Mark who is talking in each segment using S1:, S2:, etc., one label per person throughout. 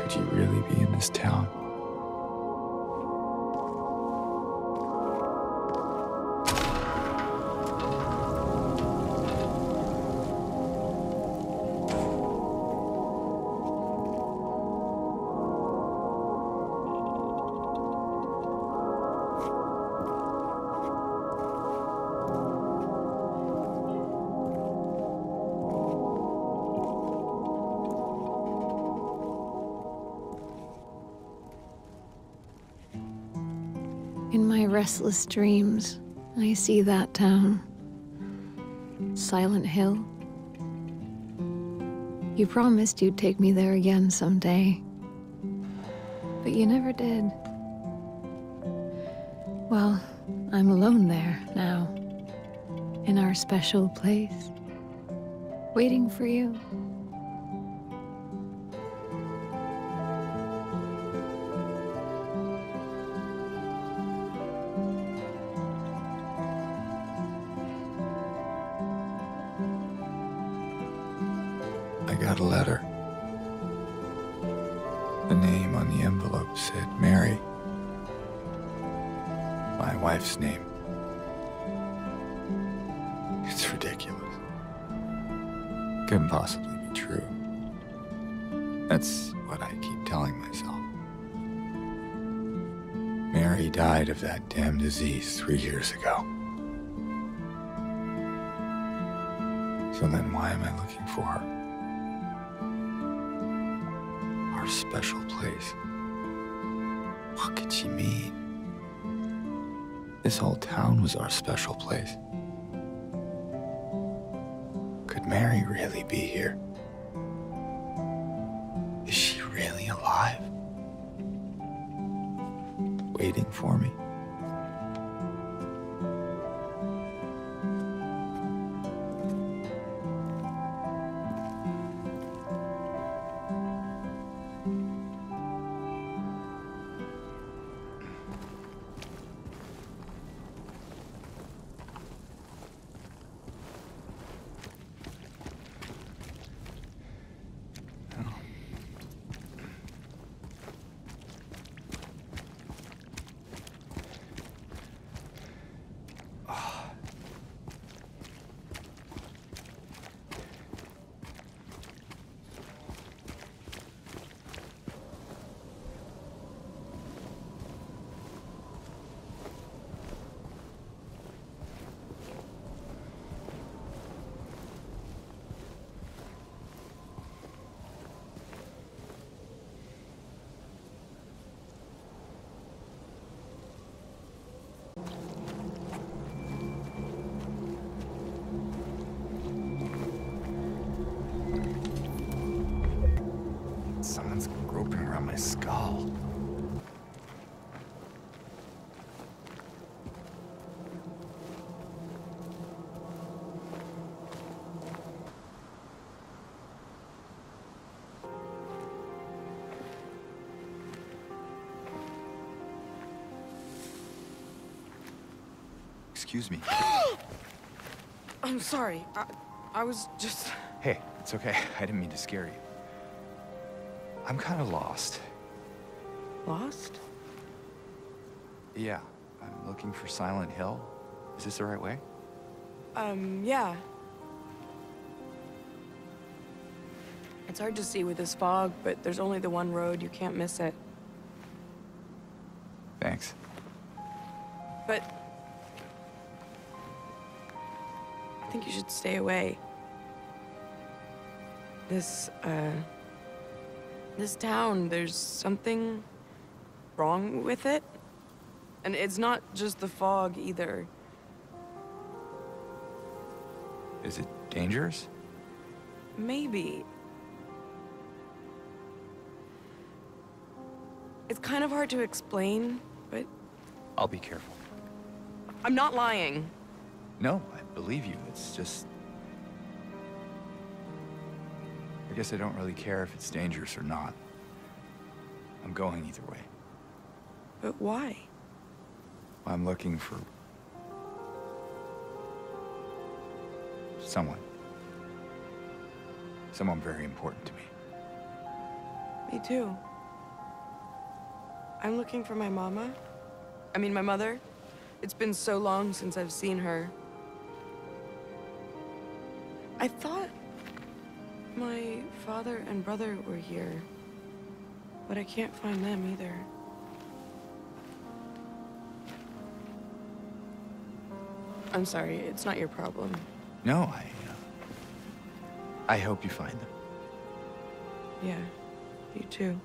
S1: Could you really be in this town?
S2: In my restless dreams, I see that town. Silent Hill. You promised you'd take me there again someday. But you never did. Well, I'm alone there now. In our special place. Waiting for you.
S1: I got a letter. The name on the envelope said Mary. My wife's name. It's ridiculous. Couldn't possibly be true. That's what I keep telling myself. Mary died of that damn disease 3 years ago. So then why am I looking for her? Our special place. What could she mean? This whole town was our special place. Could Mary really be here? Is she really alive? Waiting for me? Someone's groping around my skull. Excuse me.
S3: I'm sorry. I was just...
S1: Hey, it's okay. I didn't mean to scare you. I'm kind of lost.
S3: Lost?
S1: Yeah, I'm looking for Silent Hill. Is this the right way?
S3: Yeah. It's hard to see with this fog, but there's only the one road. You can't miss it.
S1: Thanks.
S3: But... I think you should stay away. This town, there's something wrong with it. And it's not just the fog, either.
S1: Is it dangerous?
S3: Maybe. It's kind of hard to explain, but...
S1: I'll be careful.
S3: I'm not lying.
S1: No, I believe you. It's just... I guess I don't really care if it's dangerous or not. I'm going either way.
S3: But why?
S1: I'm looking for... someone. Someone very important to me.
S3: Me too. I'm looking for my mama. I mean, my mother. It's been so long since I've seen her. I thought my father and brother were here, but I can't find them either. I'm sorry, it's not your problem.
S1: No, I hope you find them.
S3: Yeah, you too.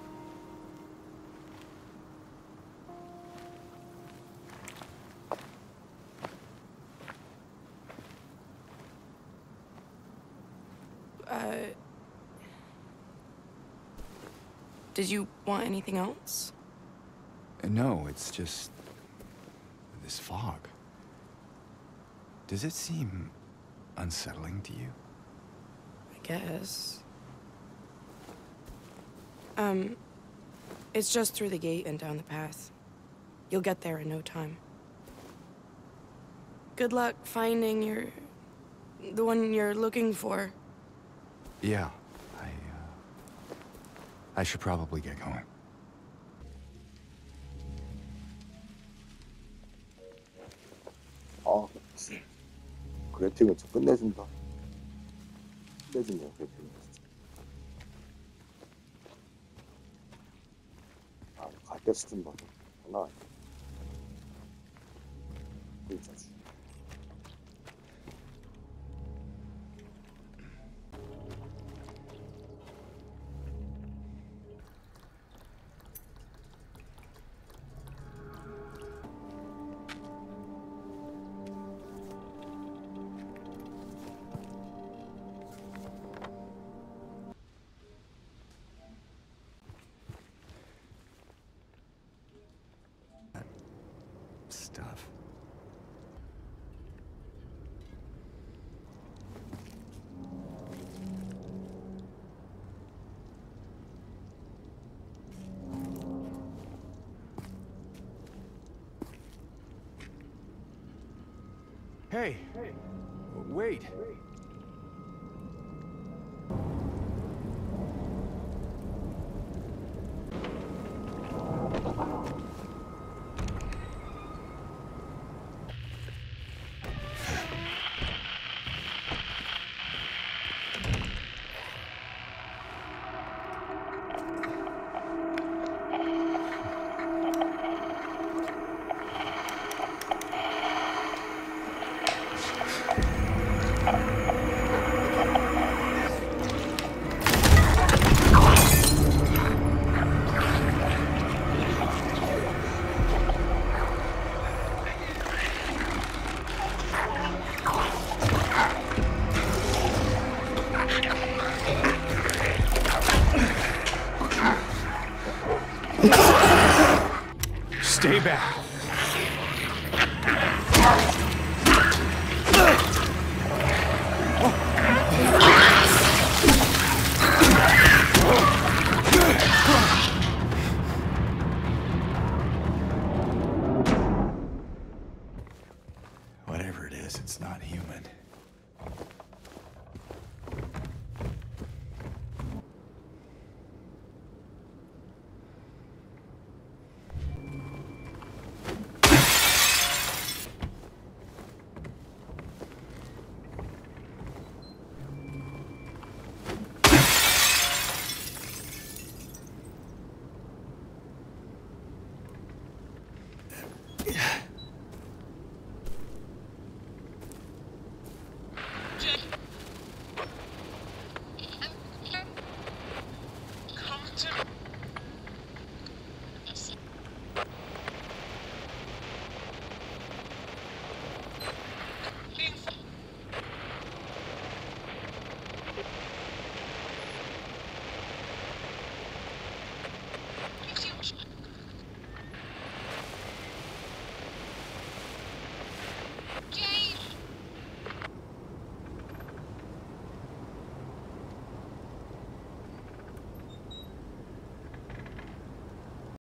S3: Did you want anything else?
S1: No, it's just this fog. Does it seem unsettling to you?
S3: I guess. It's just through the gate and down the path. You'll get there in no time. Good luck finding the one you're looking for.
S1: Yeah, I should probably get going.
S4: 아, 그래픽은 좀 끝내준다. 끝내준다, 그래픽은 진짜. 아, 갈때 수준 봐도 장난 아니야. 진짜.
S1: Stuff. Hey, wait. Stay back.